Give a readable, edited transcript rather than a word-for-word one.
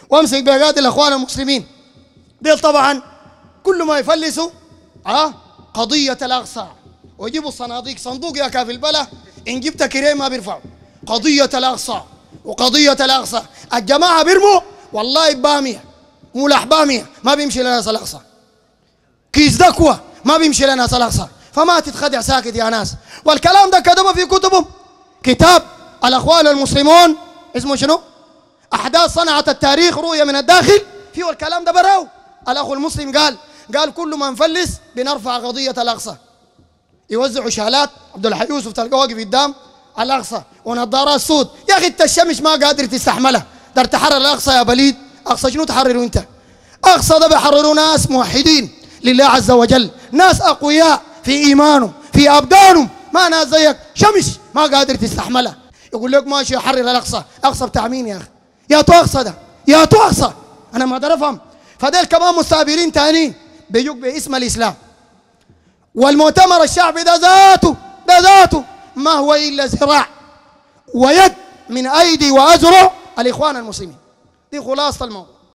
وامسك بقاتل الاخوان المسلمين ديل. طبعا كل ما يفلسوا قضيه الاقصى، ويجيبوا الصناديق، صندوق يا كافي البلا ان جبت كريه ما بيرفعوا. قضيه الاقصى وقضيه الاقصى، الجماعه بيرموا والله باميه ملح باميه ما بيمشي لناس الاقصى، كيس دكوه ما بيمشي لناس الاقصى. فما تتخدع ساكت يا ناس. والكلام ده كتبه في كتبهم. كتاب الاخوان المسلمون اسمه شنو؟ احداث صنعت التاريخ، رؤيه من الداخل، فيه الكلام ده براو. الاخ المسلم قال كل ما نفلس بنرفع قضيه الاقصى. يوزعوا شالات، عبد الحي يوسف تلقاه واقف قدام الاقصى ونظارات سود. يا اخي انت الشمس ما قادر تستحملها، دار تحرر الاقصى يا بليد. اقصى شنو تحرروا انت؟ اقصى ده بيحرروا ناس موحدين لله عز وجل، ناس اقوياء في ايمانهم في ابدانهم، ما ناس زيك شمس ما قادر تستحملها. يقول لك ماشي احرر الاقصى. اقصى بتاع مين يا اخي؟ يا تو اقصى ده يا تو اقصى، انا ما اقدر افهم. فديل كمان مستعبرين تانيين بيجوك باسم الاسلام. والمؤتمر الشعبي ده ذاته ما هو الا ذراع ويد من ايدي وازرع الاخوان المسلمين. دي خلاصه الموضوع.